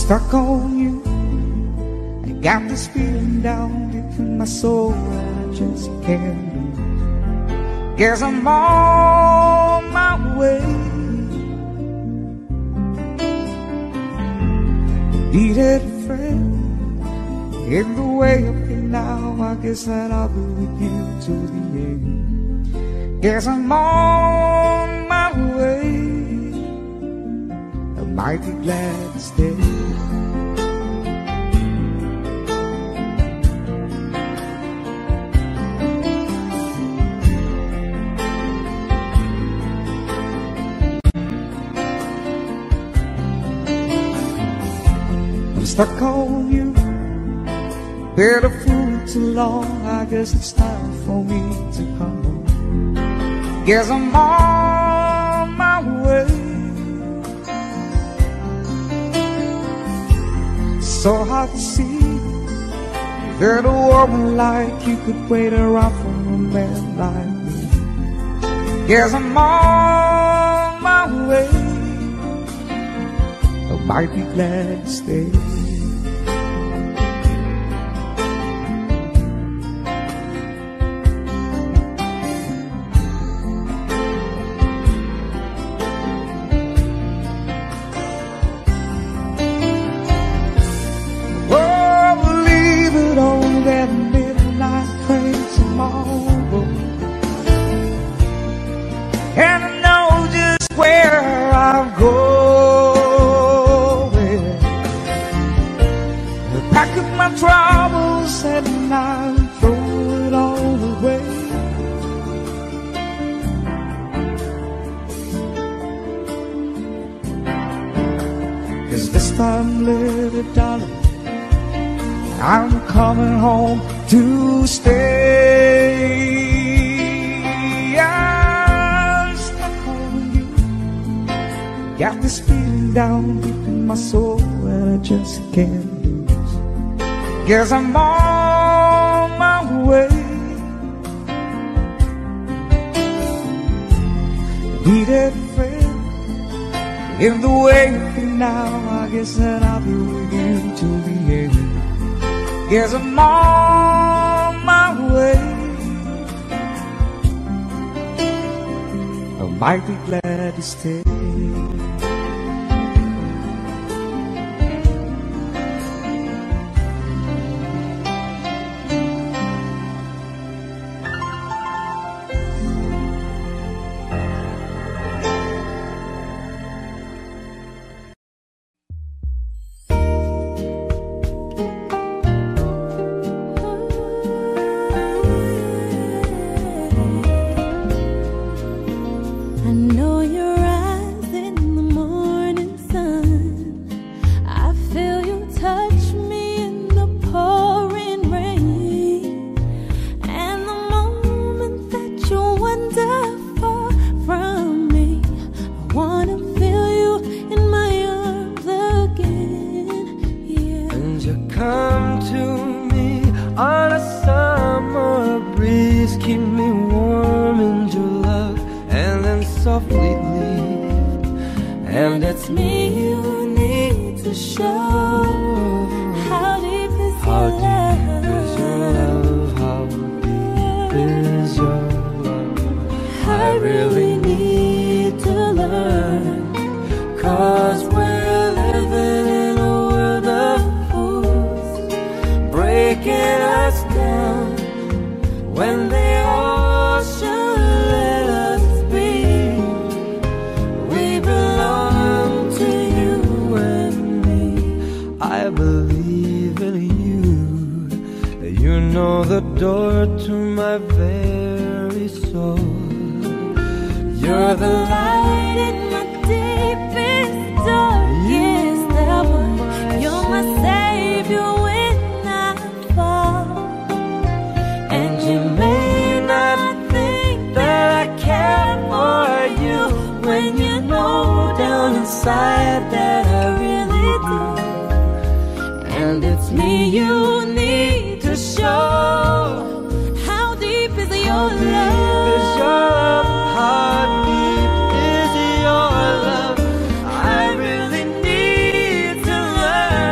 stuck on you. I got this feeling down deep in my soul that I just can't lose. Guess I'm on my way. Needed a friend in the way up here now. I guess that I'll be with you to the end. Guess I'm on my way. I might be glad to stay. Stuck on you, been a fool too long. I guess it's time for me to come home. Guess I'm on my way. So hard to see that a woman like you could wait around for a man like me. Guess I'm on my way. I might be glad to stay. And I know just where I'm going. Pack up my troubles and I'll throw it all away. Cause this time, little darling, I'm coming home to stay. Got this feeling down deep in my soul that I just can't lose. Guess I'm on my way. Needed a friend in the way of you now. I guess that I'll be with you till the end. Guess I'm on my way. I might be glad to stay. Learn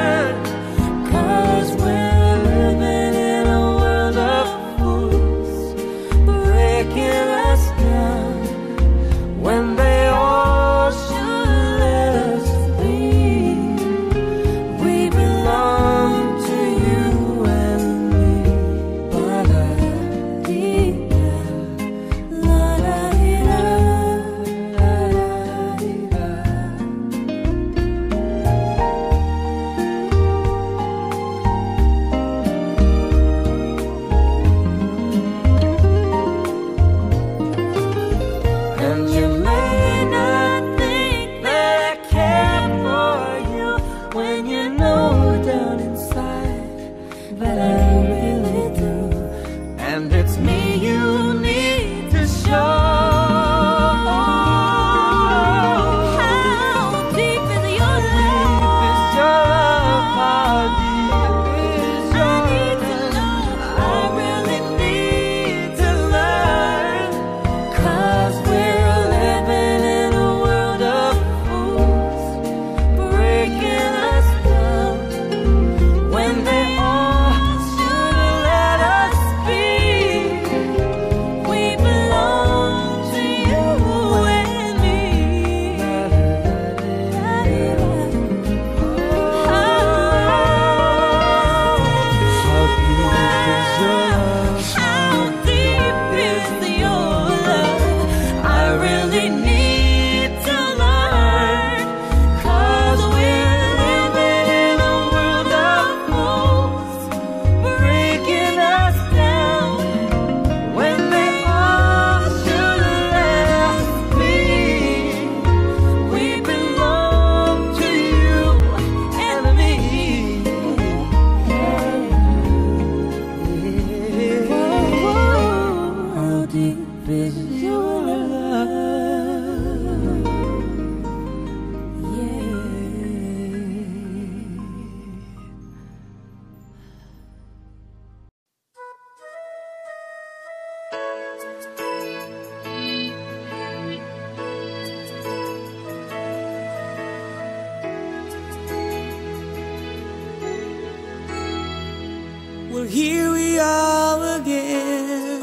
here we are again.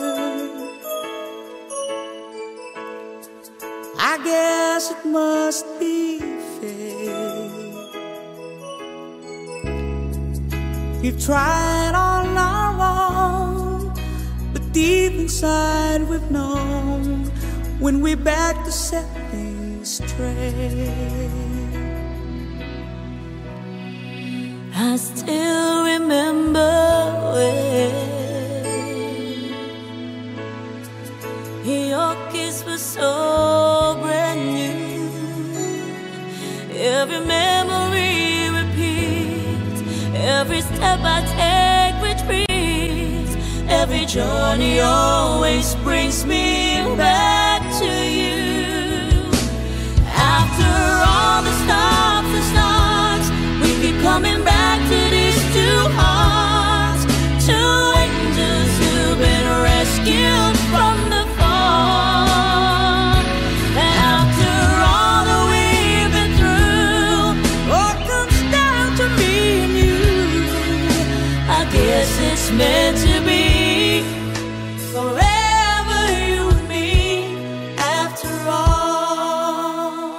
I guess it must be fate. We've tried on our own, but deep inside we've known when we're back to set things straight. I still remember when your kiss was so brand new. Every memory repeats, every step I take retreats, every journey always brings me back to you. After all the stops and starts, we keep coming back to these two hearts, two angels who've been rescued from the fall. After all that we've been through, all comes down to me and you. I guess it's meant to be forever, you and me, after all.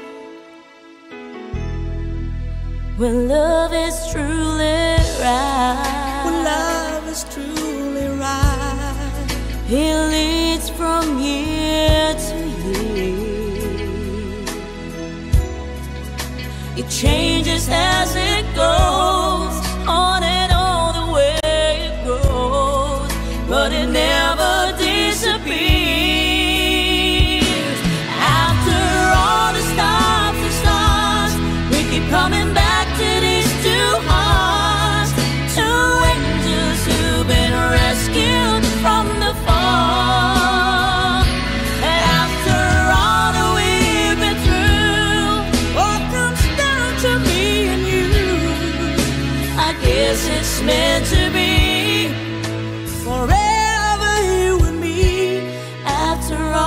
When love is truly right, when love is truly right, it leads from year to year. It changes as it goes, on and on the way it goes, but it never disappears. After all the stops and starts, we keep coming back to these two hearts, two angels who've been rescued from the fall. After all that we've been through, all comes down to me and you. I guess it's meant to be forever, you and me, after all.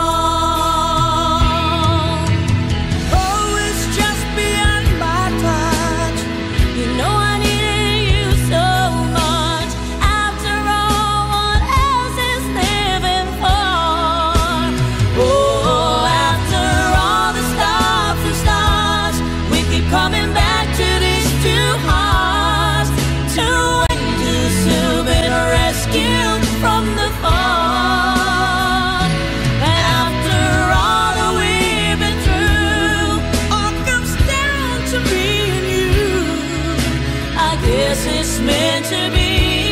Oh, it's just beyond my touch. You know I needed you so much. After all, what else is living for? Oh, after all the stops and starts, we keep coming back to these two hearts, two angels who've been rescued from the fall. After all that we've been through, all comes down to me and you. I guess it's meant to be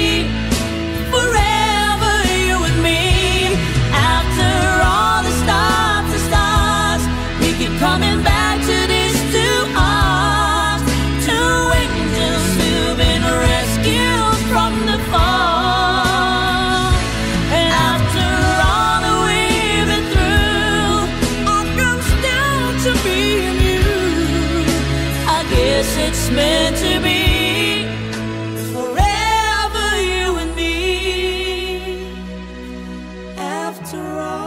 forever, you and me. After all the stops and starts, we keep coming back to these two hearts, two angels who've been rescued from the fall. After all that we've been through, all comes down to me and you. I guess it's meant to be forever, you and me, after all.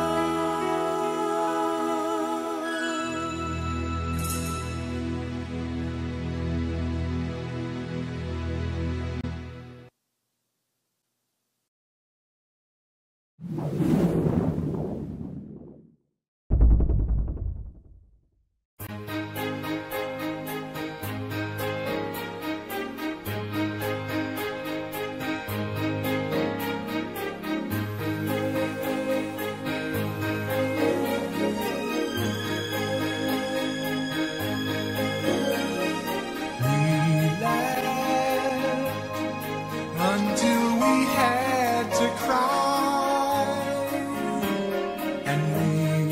Until we had to cry, and we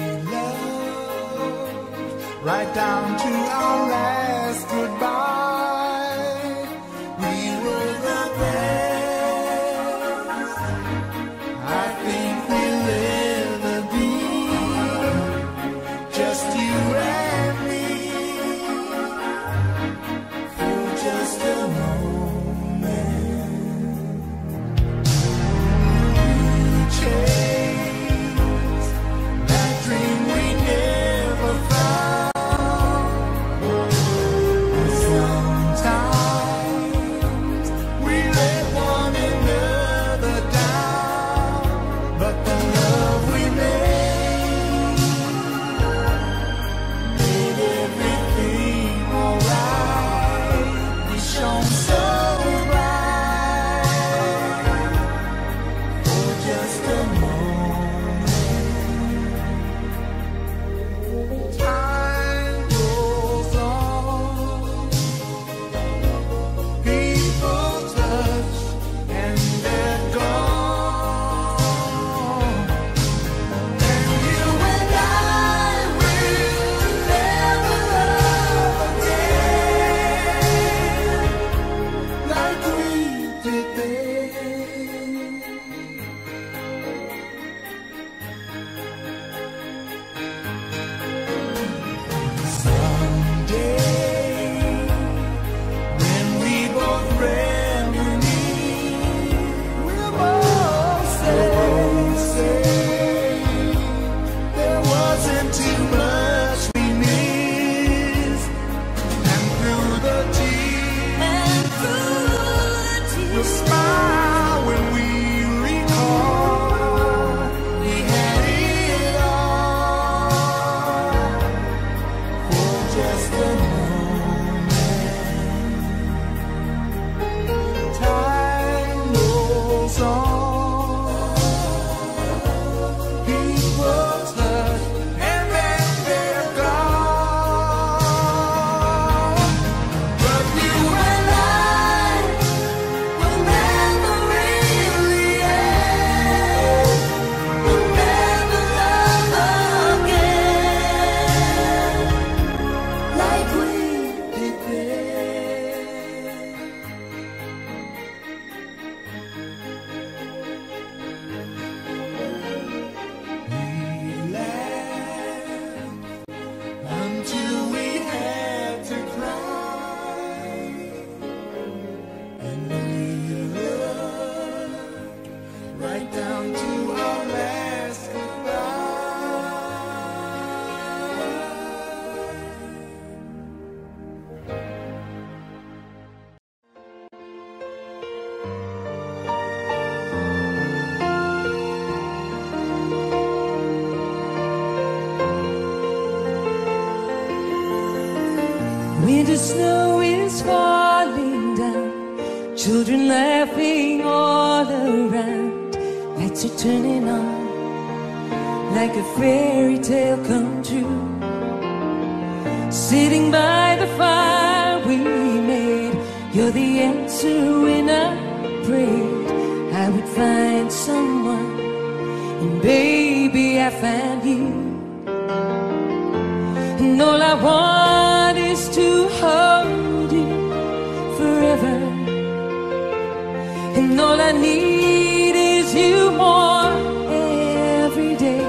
loved right down to our last goodbye. We were the best I think we'll ever be, just you and me, for just a moment. That dream we never found. Winter snow is falling down, children laughing all around. Lights are turning on like a fairy tale come true. Sitting by the fire we made, you're the answer when I prayed I would find someone, and baby I found you. And all I want is to hold you forever, and all I need is you more every day.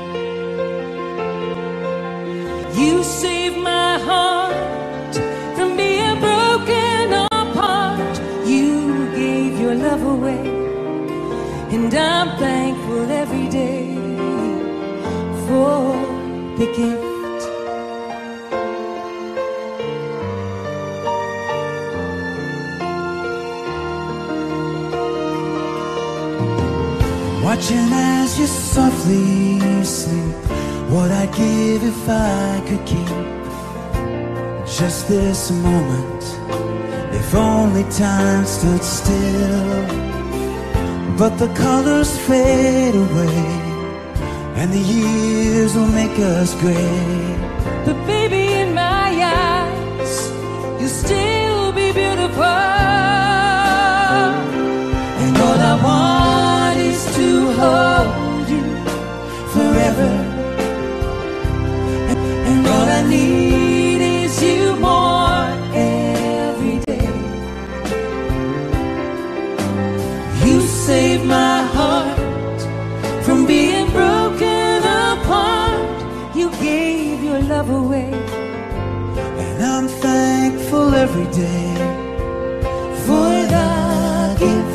You saved my heart from being broken apart. You gave your love away, and I'm thankful every day for the gift. Watching as you softly sleep, what I'd give if I could keep just this moment, if only time stood still. But the colors fade away, and the years will make us gray. But baby, in my eyes, you'll still be beautiful. And all I want is to hold you forever, and all I need is you more every day. You saved my heart from being broken apart. You gave your love away, and I'm thankful every day for the gift.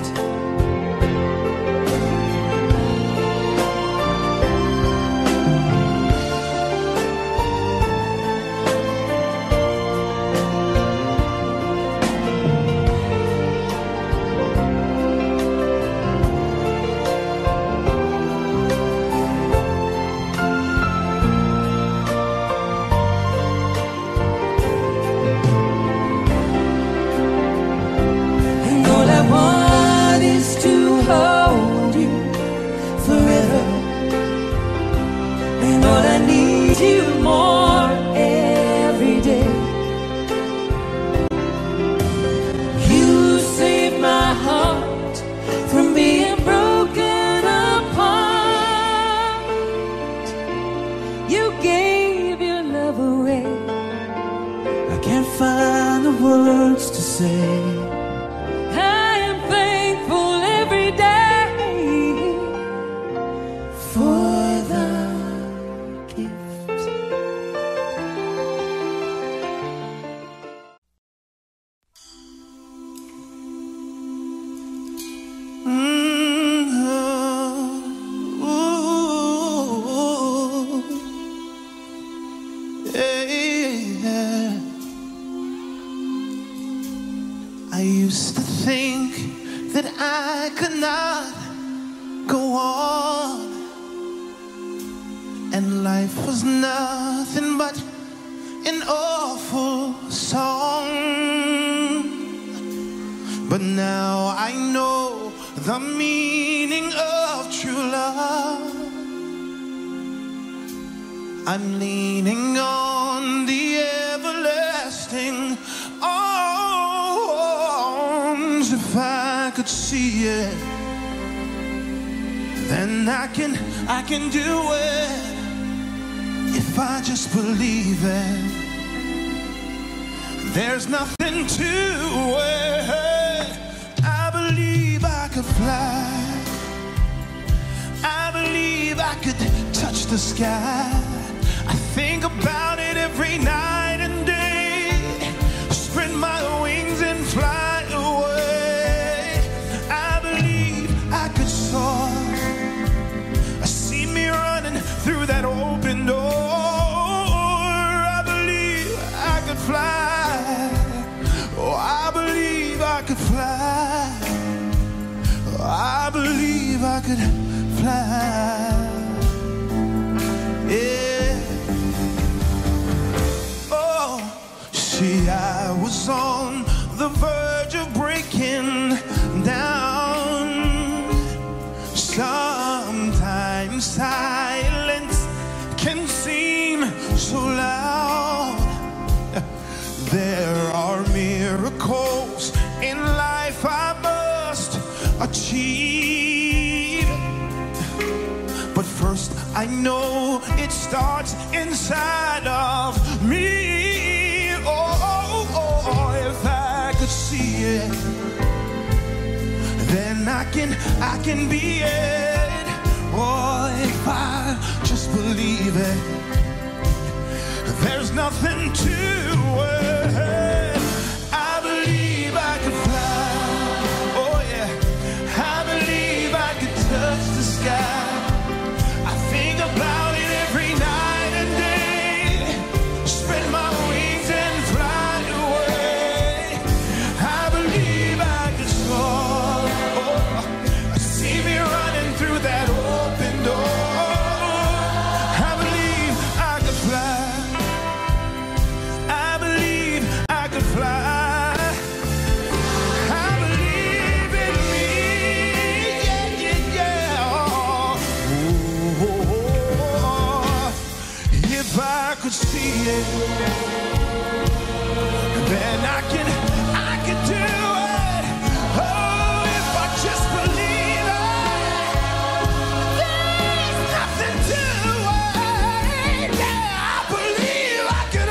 I'm leaning on the everlasting arms. If I could see it, then I can do it. If I just believe it, there's nothing to it. I believe I could fly. I believe I could touch the sky. I think about it every night and day. Spread my wings and fly away. I believe I could soar. I see me running through that open door. I believe I could fly. Oh, I believe I could fly. Oh, I believe I could fly. Yeah. See, I was on the verge of breaking down. Sometimes silence can seem so loud. There are miracles in life I must achieve. But first I know it starts inside of me. Oh, if I could see it, then I can be it. Oh, if I just believe it, there's nothing to it. I believe I could fly. Oh yeah, I believe I could touch the sky. I think about it every night and day. Spread my wings and fly away. I believe I could soar. Oh, I see me running through that open door. I believe I could fly. I believe I could fly. I believe in me. Yeah, yeah, yeah. Oh, if I could see it, then I can do it. Oh, if I just believe it, there's nothing to it. Yeah, I believe I could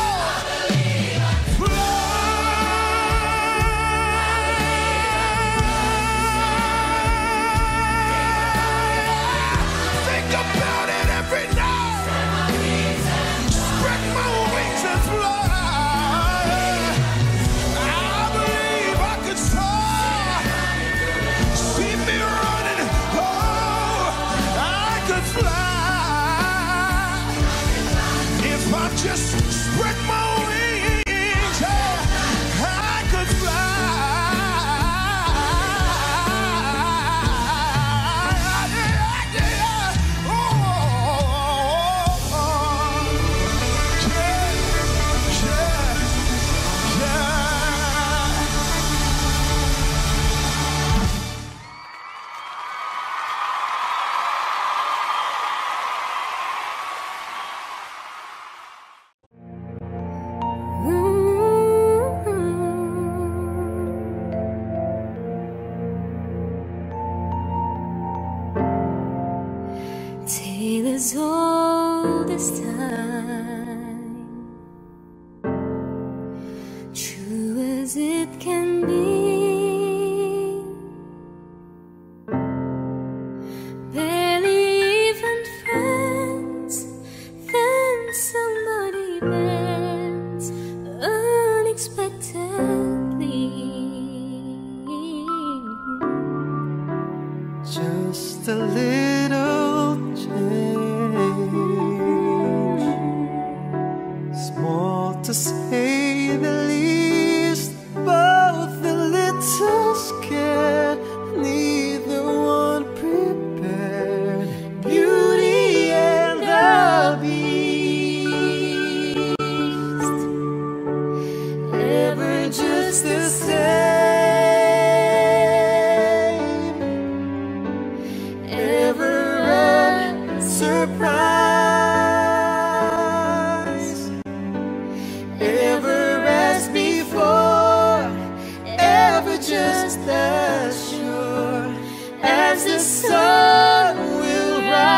think about it every night. Spread my wings and fly. I believe I could soar. See me running. Oh, I could fly. If I just spread my wings, I could fly. Tale as old as time, true as it can be. Barely even friends, then somebody bends unexpectedly. Just a little change, small to say the least, both a little scared, neither one prepared. Beauty and the Beast, ever just the same, ever a surprise, ever as before, ever just as sure as the sun will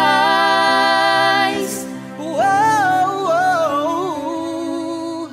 rise. Whoa, whoa.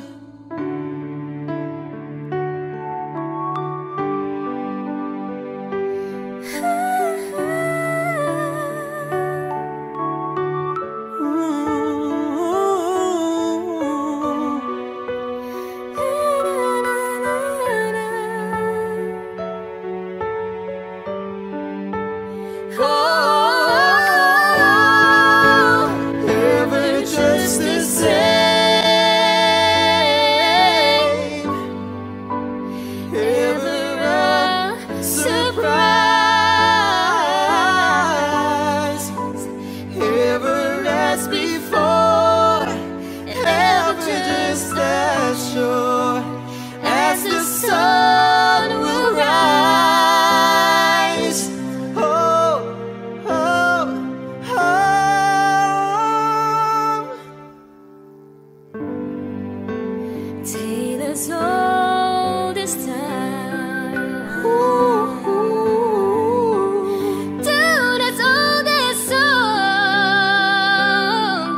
as old as time. Dude, as old as song.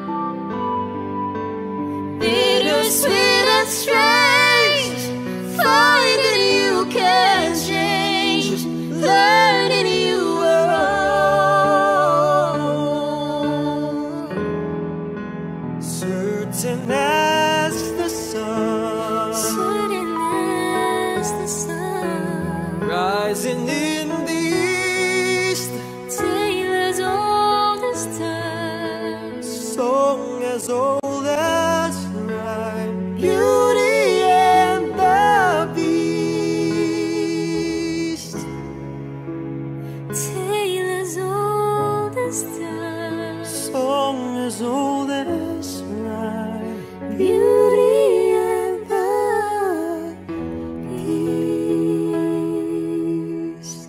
Bittersweet and strange, finding you can change, learning you were wrong. Certain as the sun, Certain as the sun, rising in the east, tale as old as time. song as old as rhyme, Beauty and the Beast. Tale as old as time. Song as old as rhyme, Beauty and the Beast.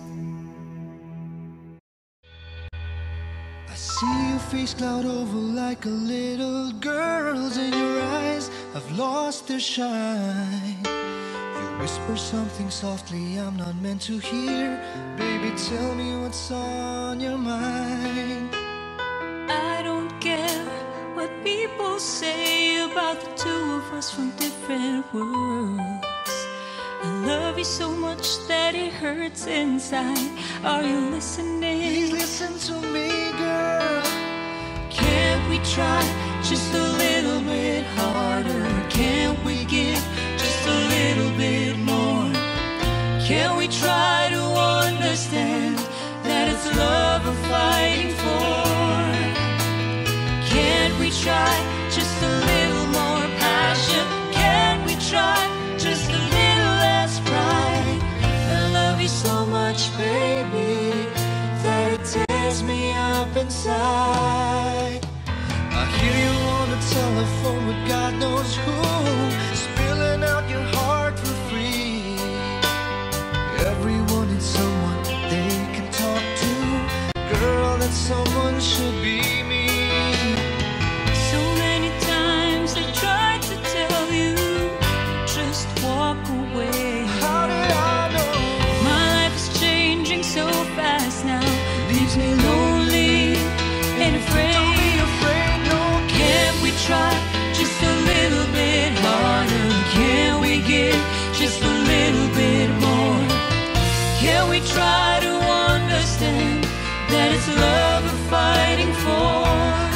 I see your face cloud over like a little girl's, and your eyes have lost their shine. You whisper something softly I'm not meant to hear. Baby, tell me what's on your mind. I don't care what people say about the two of us from different worlds. I love you so much that it hurts inside. Are you listening? Please listen to me, girl. Can't we try just a little bit harder? Can't we give just a little bit more? Can we try to understand that it's love we're fighting for? Can't we try just a little more passion? Can't we try just a little less pride? I love you so much, baby, that it tears me up inside. I hear you on the telephone with God knows who, spilling out your heart for free. Everyone needs someone they can talk to. Girl, that someone should be me. So many times I tried to tell you, just walk away. How did I know? My life is changing so fast now, leaves me lonely and afraid. Don't be afraid, no. Can't we try just a little bit harder? Can we give just a little bit more? Can we try to understand that it's love we're fighting for?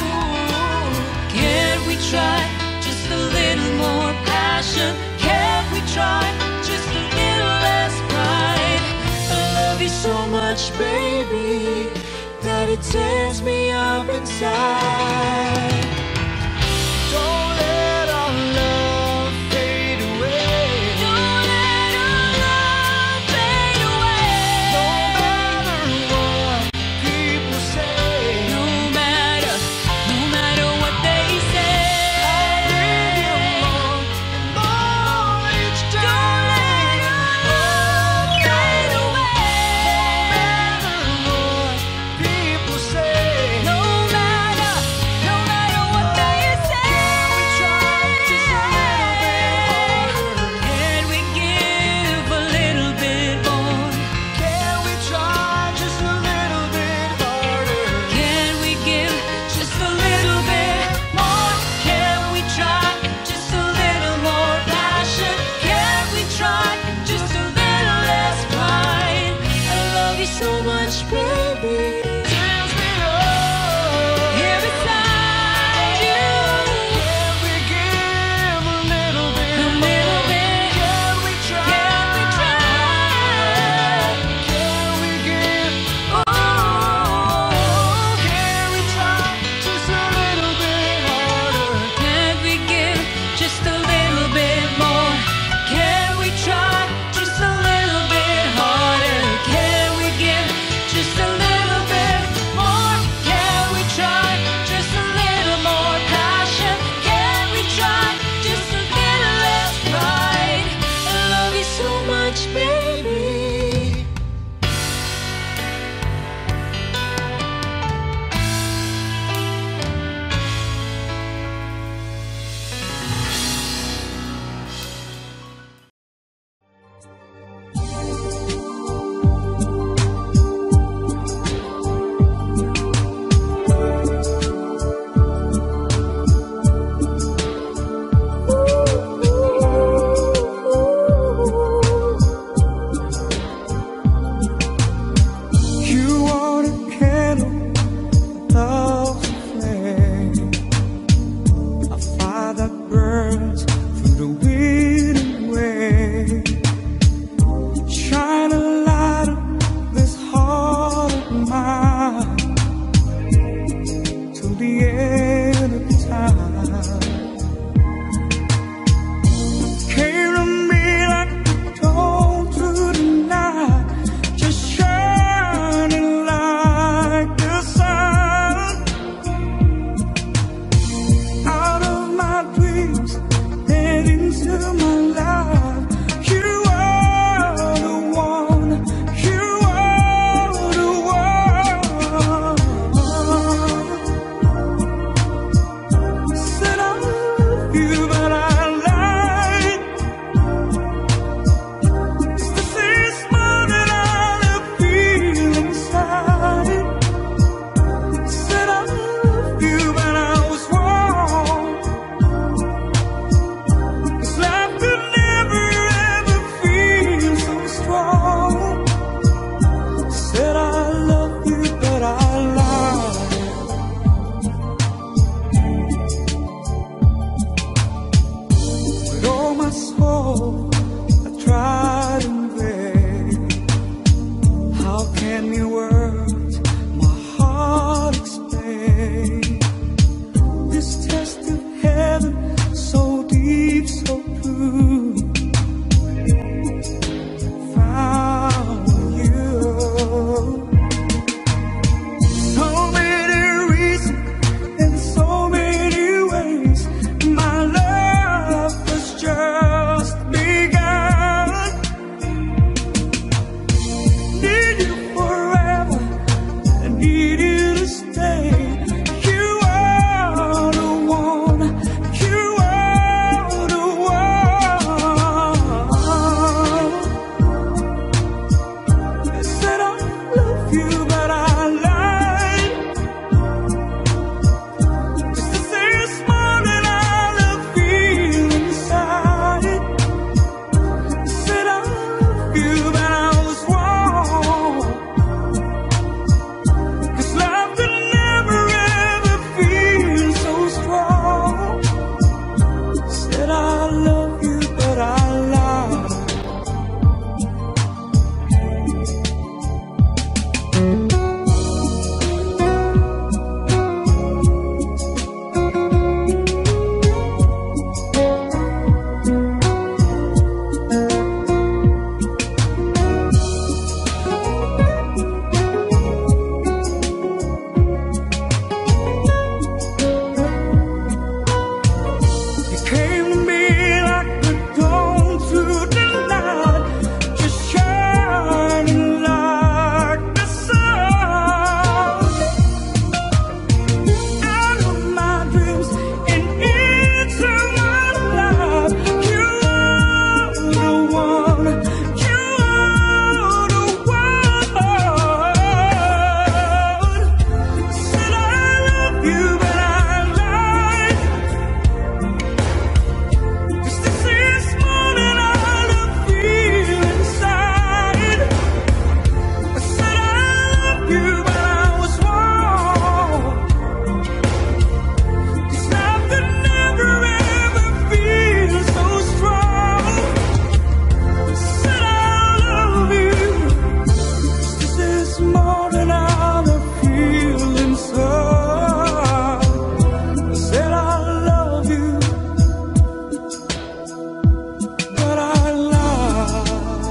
Can't we try just a little more passion? Can't we try just a little less pride? I love you so much, baby, that it tears me up inside. Don't let our love fade away. Don't let our love fade away. No matter what people say, No matter what they say. I'll bring you more and more each day. Don't let our love fade away. No matter what people say, No matter the wind and wave. Shine a light on this heart of mine till the end of time. Came to me like the dawn through the night, just shining like the sun. Out of my dreams and into my life, you are the one, you are the one. Said I love you, but I lied. This is more than I feel inside. Said I love you, but I was wrong. 'Cause life could never ever feel so strong. Said I love you, but I lied. With all my soul, I tried in vain. How can your words, my heart explain this test of heaven, so deep, so true? Found you. So many reasons in so many ways. My love has just begun. Need you forever, I need you to stay. You are the one, you are the one. I said I love you, but I lied. 'Cause this is more than I feel inside. I said I love you, but I was wrong. 'Cause love could never ever feel so strong. Said I love you, but I lied. You came to me like the dawn through the night, just shining like the sun. Out of my dreams and into my life, you are the one, you are the one. Said I love you, but I lied. 'Cause this is more than I feel inside. I said I love you, but I was wrong. 'Cause love could never ever feel so strong. Said I love you. 'Cause this is more than I feel inside. I said I love you, but I lied.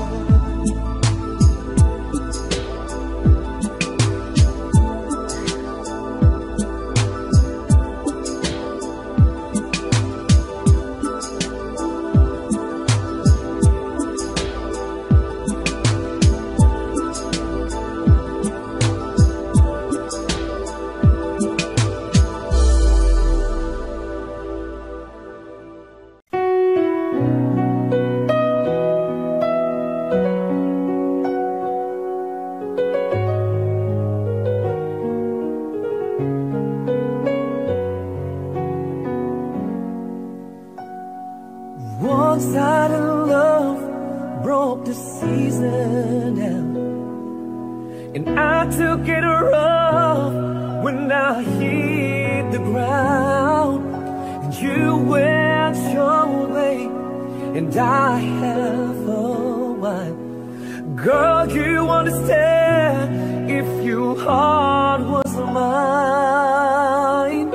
One-sided love broke the season down, and I took it rough when I hit the ground. And you went your way, and I have a wife. Girl, you understand if your heart was mine,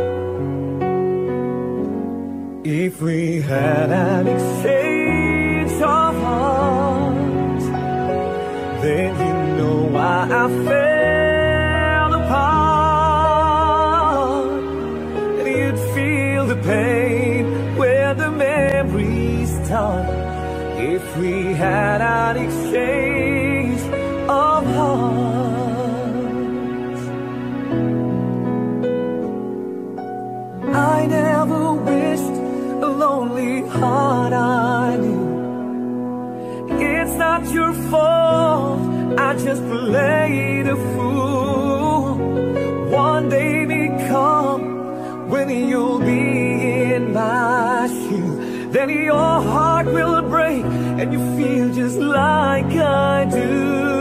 if we had an exchange of hearts, then you know why I fell apart, and you'd feel the pain where the memories start. If we had an exchange of hearts, I never wished a lonely heart I knew. It's not your fault, I just played a fool. One day may come when you'll be in my shoes. Then your heart will break and you feel just like I do.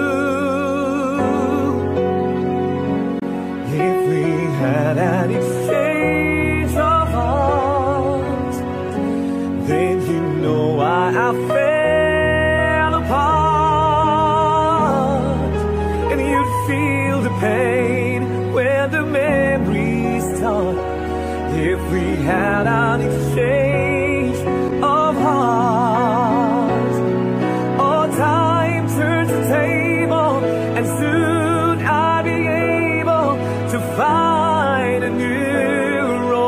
If we had an exchange of hearts, then you know why I fell apart, and you'd feel the pain where the memories start. If we had an exchange of hearts, oh, time turns the table, and soon I'll be able to find a new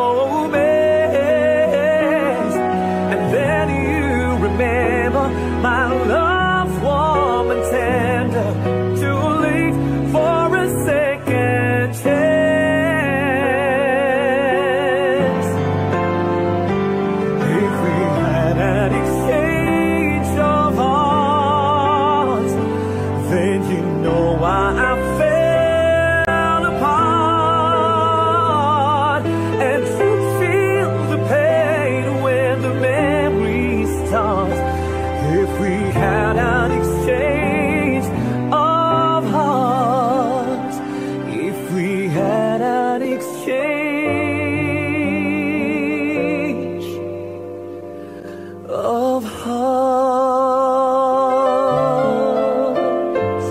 romance. And then you remember my love's warm and tender, too late for a second chance. If we had an exchange of hearts, then you know why I fell apart, and you feel the pain when the memories start. If we had an exchange of hearts, if we had an exchange of hearts.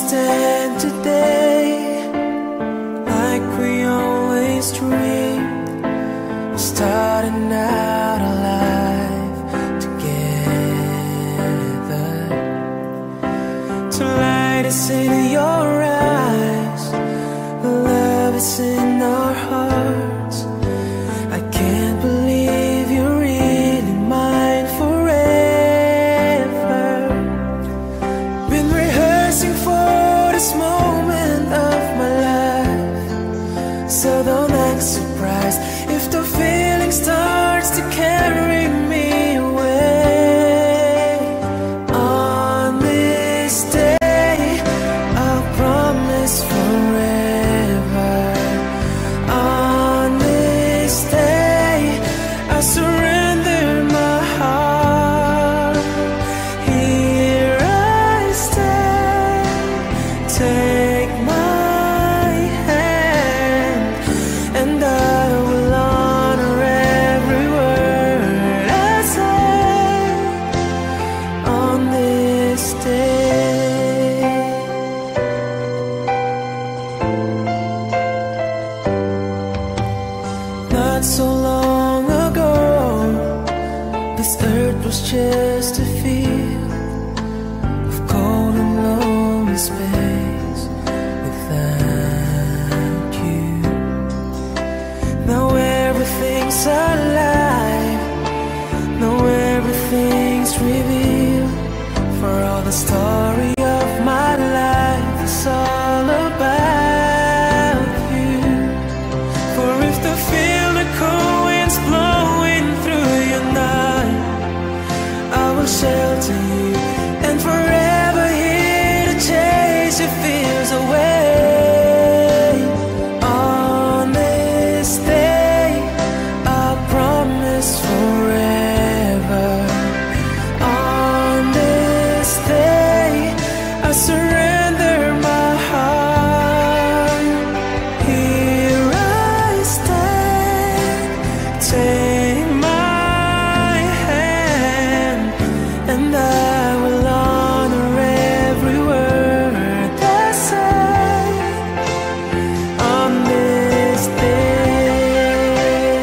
stand today like we always dreamed, starting out alive together. To light is in your eyes, love is in our hearts. I can't believe you're really mine forever. Been rehearsing for this moment of my life, so don't act surprised if the feeling starts to carry me away. On this day, I'll promise forever. On this day, I surrender my heart. Here I stand, take my hand, and I will honor every word I say on this day. Not so long ago, this earth was just a field of cold and lonely space without you. Now everything's alive, now everything's revealed. For all the story of my life is all about you. For if the feel the cold winds blowing through your night, I will shelter you and forever here to chase your fears away. On this day, I promise forever. On this day, I surrender my heart. Here I stand, take my hand, and I will honor every word I say on this day.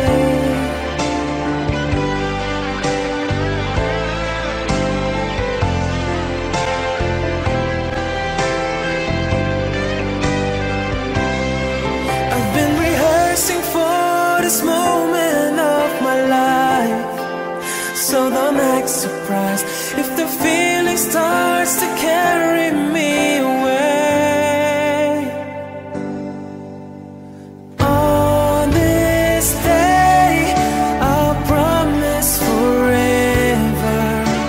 I've been rehearsing for this moment of my life, so don't act surprised if the feeling starts to carry me away. On this day, I'll promise forever.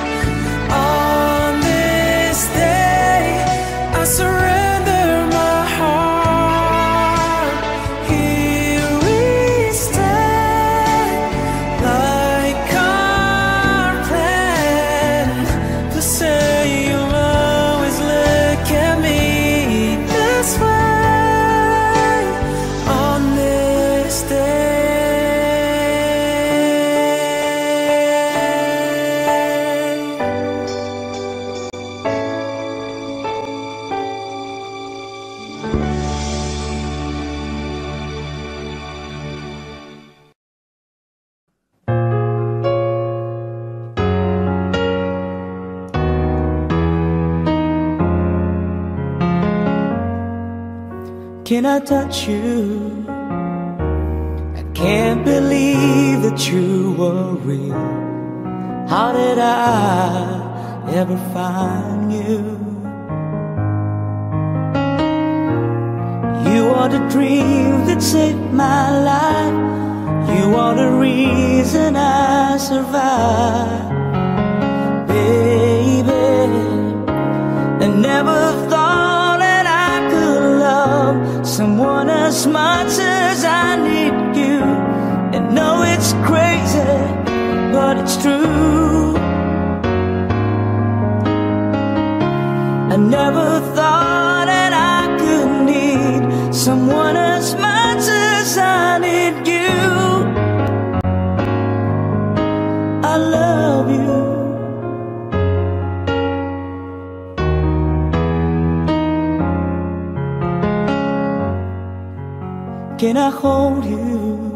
On this day, I surrender my heart. Here we stand, like our plan, to say you'll always look at me this way. On this day. Can I touch you? I can't believe that you were real. How did I ever find you? You are the dream that saved my life. You are the reason I survive, baby. I never thought that I could love someone as much as I need you. And know it's crazy, but it's true. I never thought that I could need someone as much as I need you. I love you. can I hold you?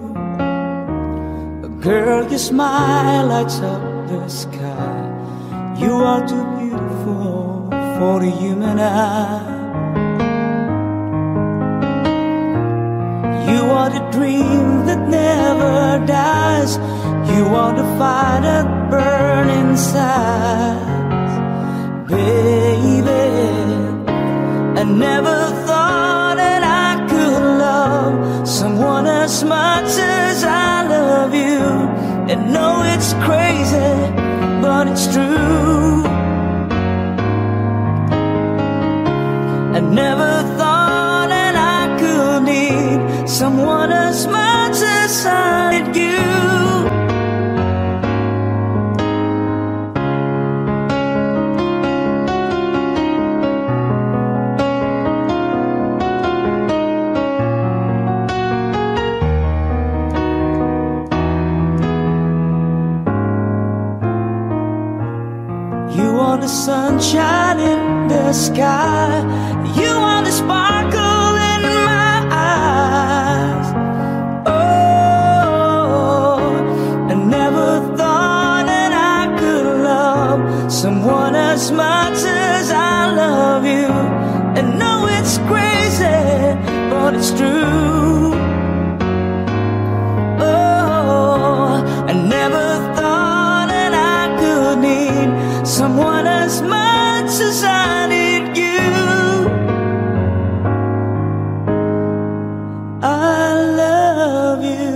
Girl, your smile lights up the sky. You are too beautiful for the human eye. You are the dream that never dies. You are the fire that burns inside. Baby, I never thought that I could love someone as much as I love you. And know it's crazy, but it's true. I never thought that I could need someone as much as I did you. You are the sunshine in the sky. You are the sparkle in my eyes. Oh, I never thought that I could love someone as much as I love you. And know it's crazy, but it's true. Oh, I never thought that I could need someone as much as I need you. I love you.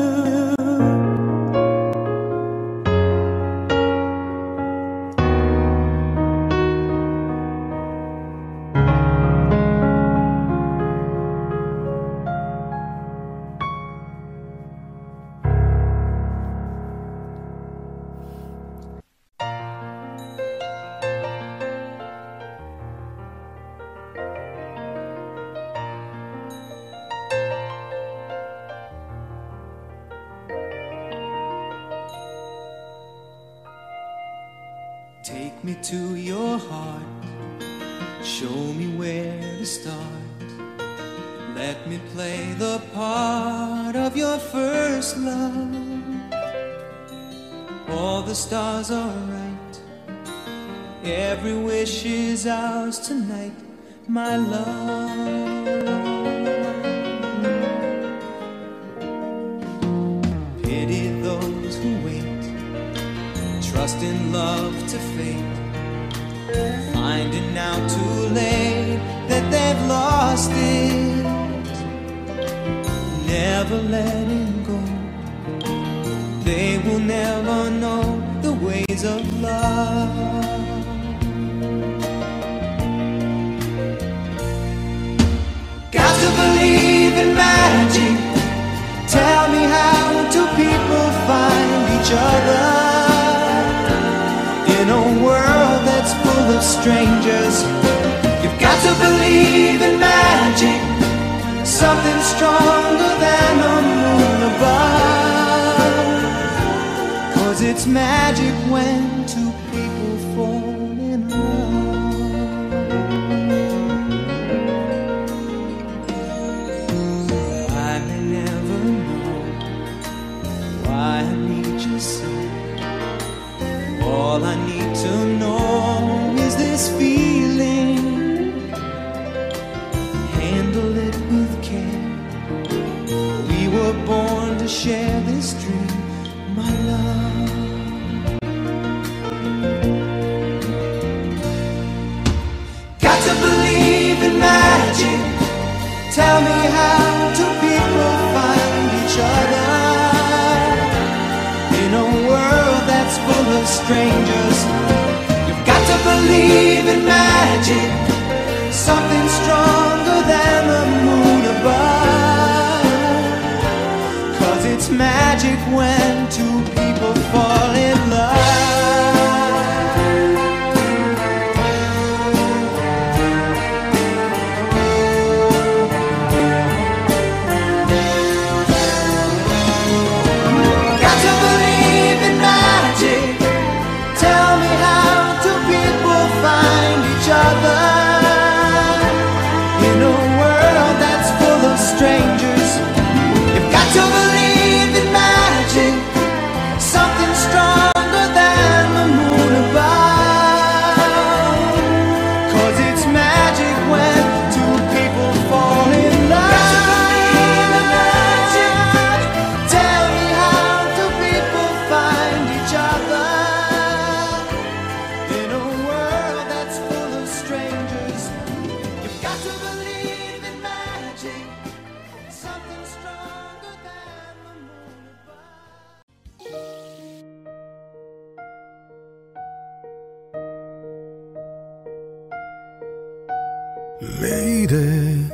Take me to your heart, show me where to start. Let me play the part of your first love. All the stars are right, every wish is ours tonight, my love. Pity those who wait, trust in love to fate, finding out too late that they've lost it. Never letting go, they will never know the ways of love. Got to believe in magic. Tell me, how do people find each other in a world that's full of strangers? You've got to believe in magic, something stronger than a moon above. 'Cause it's magic when two people fall in love. I may never know why I need you so. All I need to know is this feeling. Handle it with care. We were born to share this dream, my love. Got to believe in magic. Tell me, how do people find each other in a world that's full of strangers? You've got to believe in magic, something stronger than the moon above. 'Cause it's magic when two people fall in love. Got to believe in magic. Tell me, how do people find each other in a world that's full of strangers? Lady,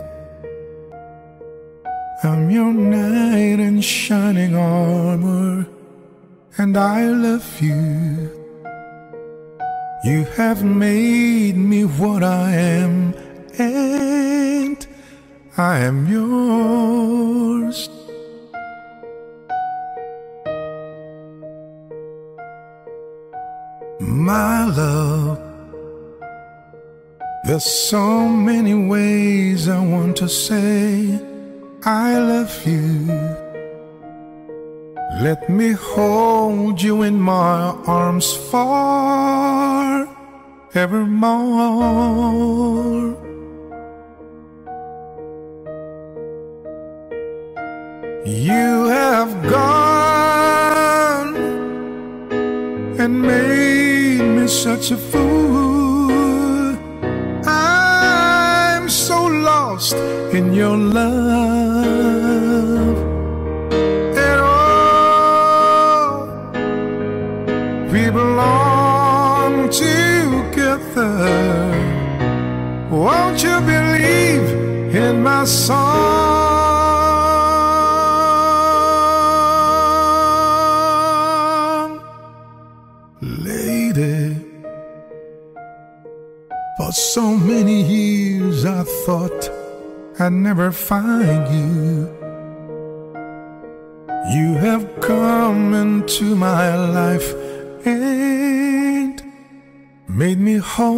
I'm your knight in shining armor, and I love you. You have made me what I am, and I am yours. My love, there's so many ways I want to say I love you. Let me hold you in my arms forevermore. You have gone and made me such a fool. I'm so lost in your love, and oh, we belong together. Won't you believe in my song? Lady, for so many years I thought I'd never find you. You have come into my life and made me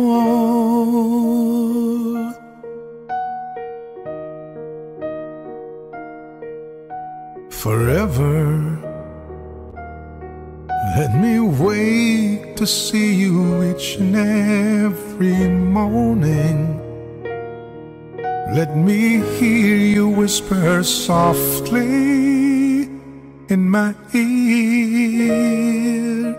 whole. Forever, let me wake to see you each and every morning. Let me hear you whisper softly in my ear.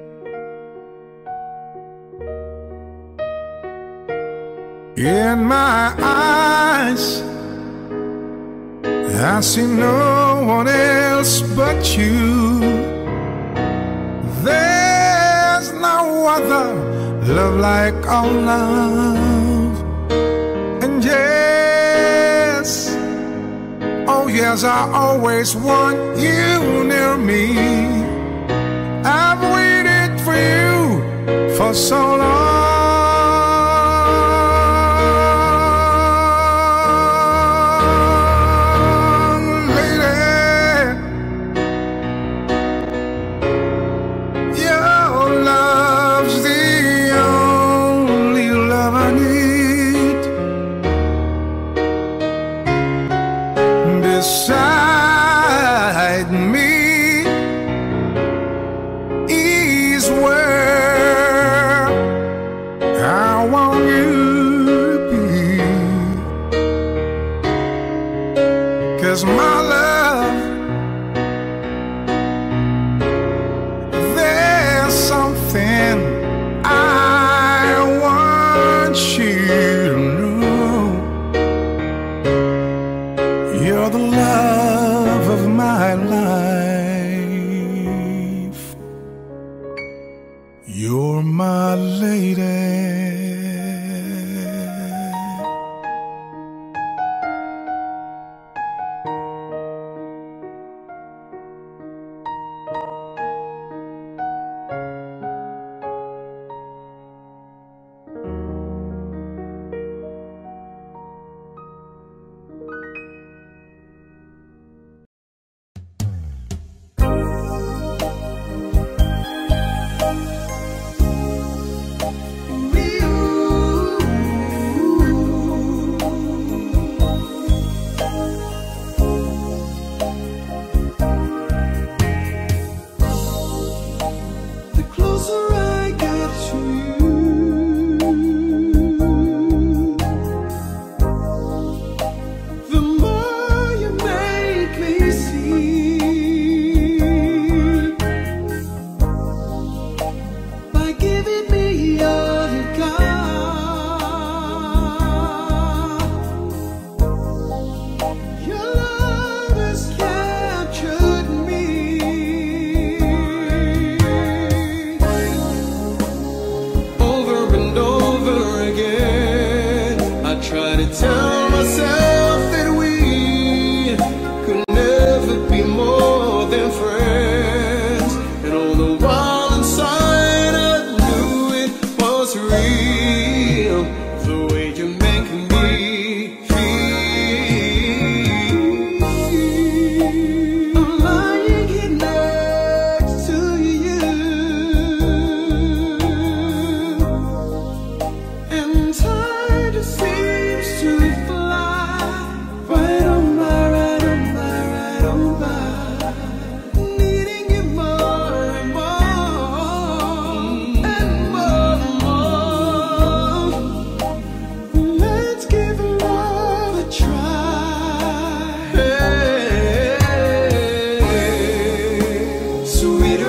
In my eyes, I see no one else but you. There's no other love like our love. And yes, oh yes, I always want you near me. I've waited for you for so long. Beside me is where I want you to be. 'Cause my love, there's something I want you to know. You're the love of my life. You're my lady. We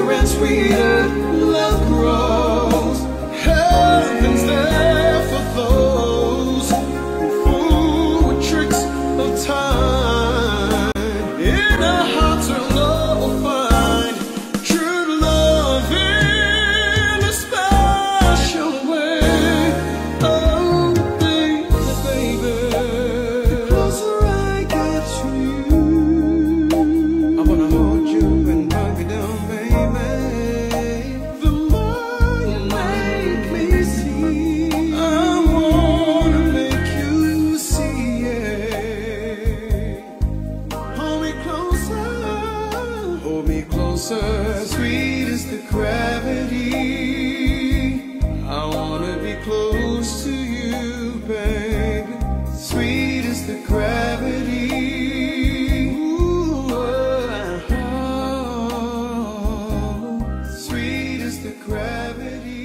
sweeter and sweeter love grows. Heaven's there for those who fool with tricks of time. In our hearts we'll know find true love in a special way. Oh, baby, the closer I get to you, I wanna hold you and hug you down, baby. The more you make me see, I wanna make you see it. Hold me closer, sweet as the gravity. I wanna be close to you, baby, sweet as the gravity. Ooh, sweet as the gravity.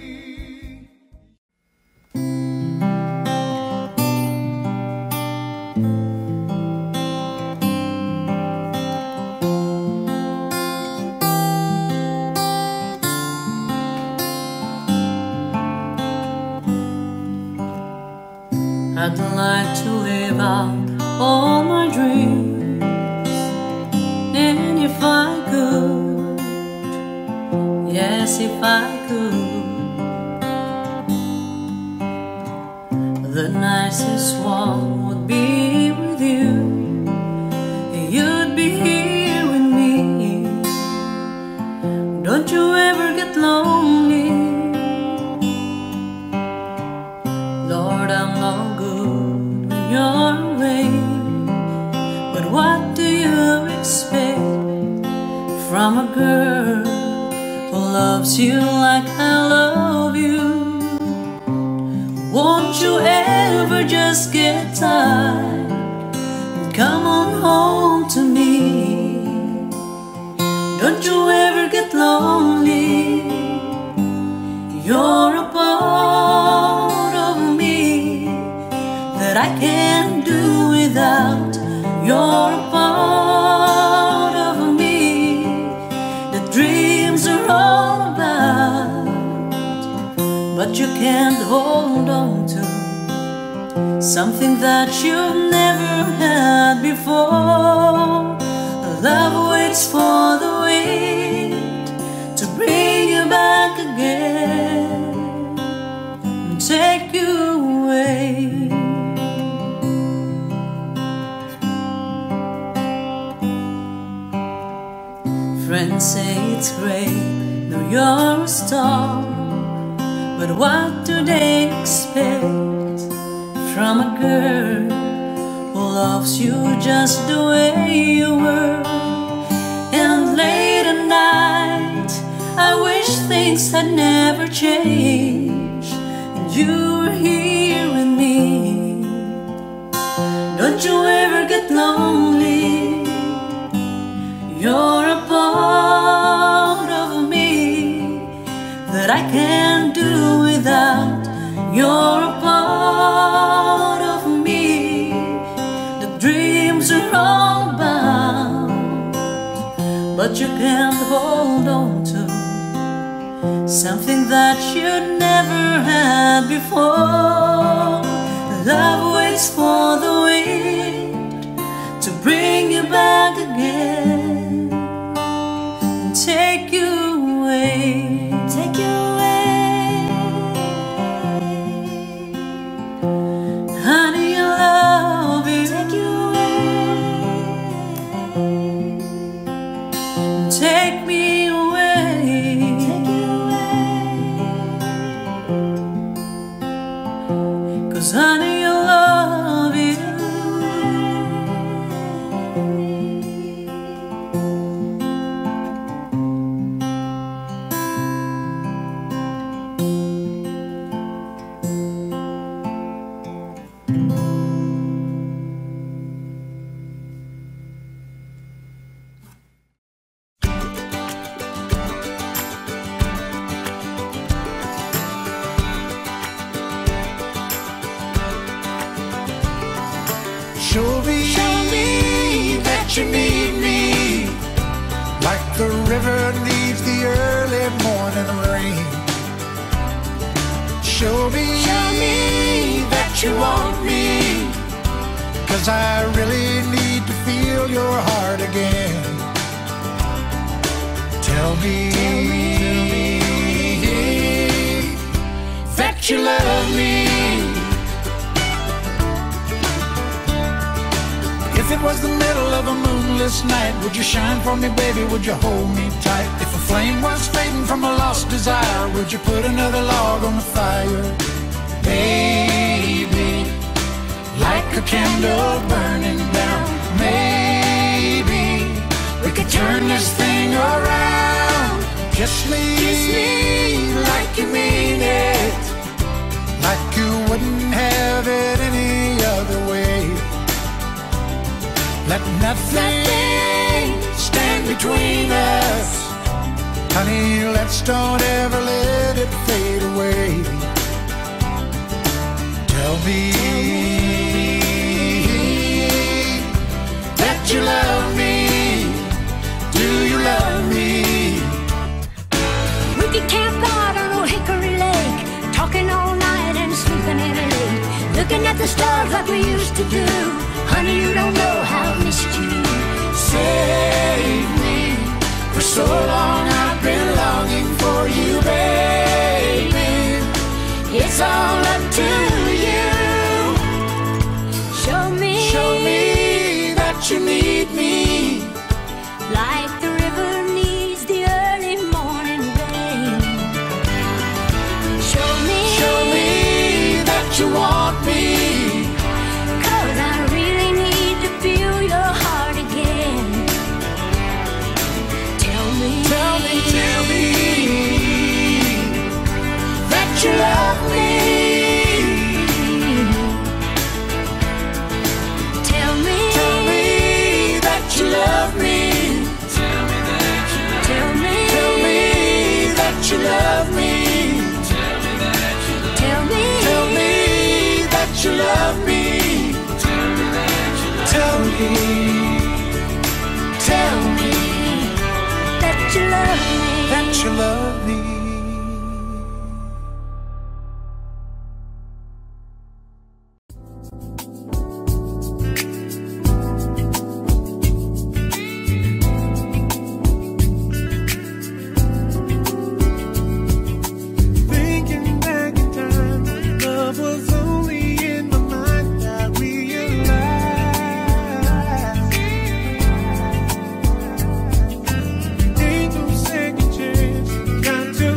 I'd like to live out all my dreams, and if I could, yes, if I could, the nicest one would be with you. You'd be here with me. Don't you ever get lonely. Lord, I'm no good when you're away, but what do you expect from a girl who loves you like I love you? Won't you ever just get tired and come on home to me? Don't you ever get lonely. You're a part of me that I can't do without. You're a part of me that dreams are all about, but you can't hold on to something that you've never had before. Love waits for the wind to bring you back again and take you away. Friends say it's great, know you're a star, but what do they expect from a girl who loves you just the way you were? And late at night I wish things had never changed and you were here with me. Don't you ever get lonely. You're a part of me that I can't do without. You're a part of me that dreams are all about, but you can't hold on to something that you never had before. Love waits for the wind to bring you back again and take you away. Take you away. Honey, I love you. Take you away. Take me away. Take you away. 'Cause honey, I love you. Show me that you need me, like the river needs the out in the rain. Show me that you want me, 'cause I really need to feel your heart again. Tell me that you love me. If it was the middle of a moonless night, would you shine for me, baby? Would you hold me tight? If a flame was fading from a lost desire, would you put another log on the fire? Baby, like a candle burning down, maybe we could turn this thing around. Kiss me like you mean it, like you wouldn't have it any other way. Let nothing stand between us, honey, let's don't ever let it fade away. Tell me that you love me. Do you love me? We could camp out on Old Hickory Lake, talking all night and sleeping in a lake, looking at the stars like we used to do. Honey, you don't know how I missed you. Save me. For so long I've been longing for you, baby. It's all up to you. Show me that you need me, like the river needs the early morning rain. Show me that you want me, 'cause I really need to feel your heart again. Tell me that you love me. Tell me that you love me. Tell me that you love me. Tell me that you love me. Tell me that you love me. That you love me. Thinking back in time, love was only in my mind. I realized ain't no second chance. Got to